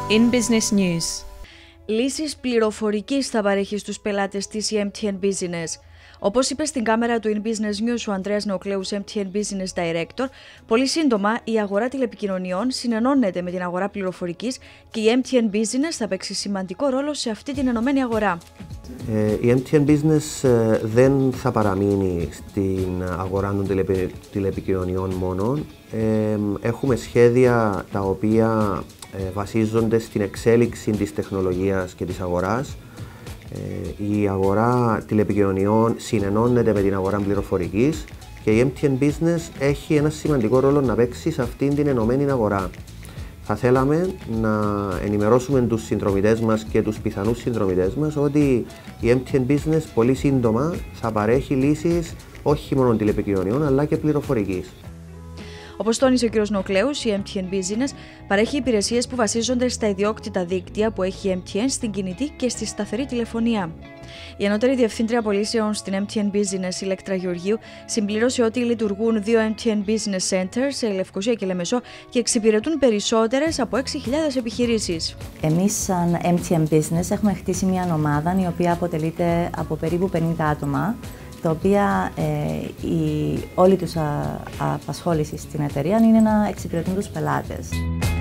In Business News. Λύσεις πληροφορικής θα παρέχει στους πελάτες της η MTN Business. Όπως είπε στην κάμερα του In Business News ο Ανδρέας Νεοκλέους, MTN Business Director, πολύ σύντομα η αγορά τηλεπικοινωνιών συνενώνεται με την αγορά πληροφορικής και η MTN Business θα παίξει σημαντικό ρόλο σε αυτή την ενωμένη αγορά. Η MTN Business δεν θα παραμείνει στην αγορά των τηλεπικοινωνιών μόνο. Έχουμε σχέδια τα οποία βασίζονται στην εξέλιξη της τεχνολογίας και της αγοράς. Η αγορά τηλεπικοινωνιών συνενώνεται με την αγορά πληροφορικής και η MTN Business έχει ένα σημαντικό ρόλο να παίξει σε αυτήν την ενωμένη αγορά. Θα θέλαμε να ενημερώσουμε τους συνδρομητές μας και τους πιθανούς συνδρομητές μας ότι η MTN Business πολύ σύντομα θα παρέχει λύσεις όχι μόνο τηλεπικοινωνιών αλλά και πληροφορικής. Όπως τόνισε ο κ. Νεοκλέους, η MTN Business παρέχει υπηρεσίες που βασίζονται στα ιδιόκτητα δίκτυα που έχει η MTN στην κινητή και στη σταθερή τηλεφωνία. Η Ανώτερη Διευθύντρια Πωλήσεων στην MTN Business, Ηλέκτρα Γεωργίου, συμπλήρωσε ότι λειτουργούν 2 MTN Business Centers σε Λευκοσία και Λεμεσό και εξυπηρετούν περισσότερες από 6.000 επιχειρήσεις. Εμείς, σαν MTN Business, έχουμε χτίσει μια ομάδα η οποία αποτελείται από περίπου 50 άτομα, τα οποία όλη τους απασχόληση στην εταιρεία είναι να εξυπηρετούν τους πελάτες.